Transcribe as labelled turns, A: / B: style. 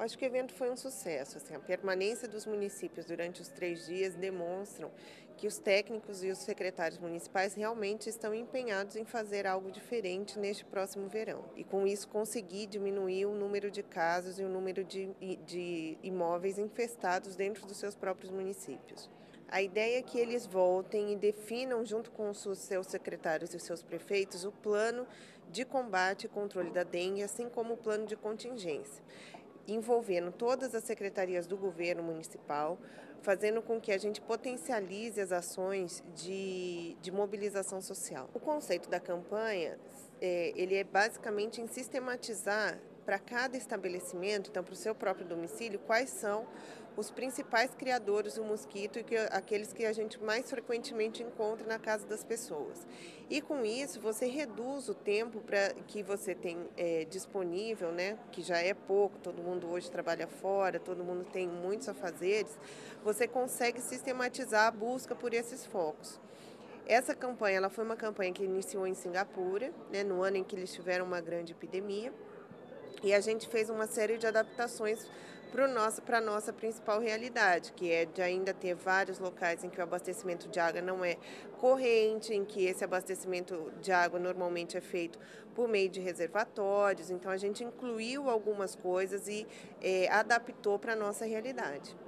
A: Acho que o evento foi um sucesso, assim, a permanência dos municípios durante os 3 dias demonstram que os técnicos e os secretários municipais realmente estão empenhados em fazer algo diferente neste próximo verão. E com isso conseguir diminuir o número de casos e o número de imóveis infestados dentro dos seus próprios municípios. A ideia é que eles voltem e definam, junto com os seus secretários e os seus prefeitos, o plano de combate e controle da dengue, assim como o plano de contingência, envolvendo todas as secretarias do governo municipal, fazendo com que a gente potencialize as ações de mobilização social. O conceito da campanha, ele é basicamente em sistematizar para cada estabelecimento, então para o seu próprio domicílio, quais são os principais criadores do mosquito e aqueles que a gente mais frequentemente encontra na casa das pessoas. E com isso você reduz o tempo que você tem disponível, né, que já é pouco, todo mundo hoje trabalha fora, todo mundo tem muitos afazeres, você consegue sistematizar a busca por esses focos. Essa campanha, ela foi uma campanha que iniciou em Singapura, né, no ano em que eles tiveram uma grande epidemia, e a gente fez uma série de adaptações para a nossa principal realidade, que é de ainda ter vários locais em que o abastecimento de água não é corrente, em que esse abastecimento de água normalmente é feito por meio de reservatórios. Então, a gente incluiu algumas coisas e adaptou para a nossa realidade.